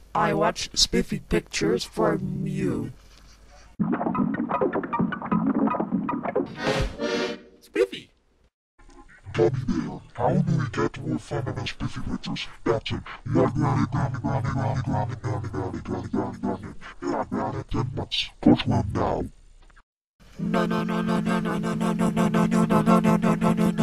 I watch Spiffy pictures from you. Spiffy! Gummy there. How do we get more fun in those Spiffy pictures? That's it. Yeah, got it, got it, got it, got it, got it, got it, got it, got it, got it, got it. Yeah, got it. Then let's go to him now. No, no, no, no, no, no, no, no, no, no, no, no, no, no, no, no, no,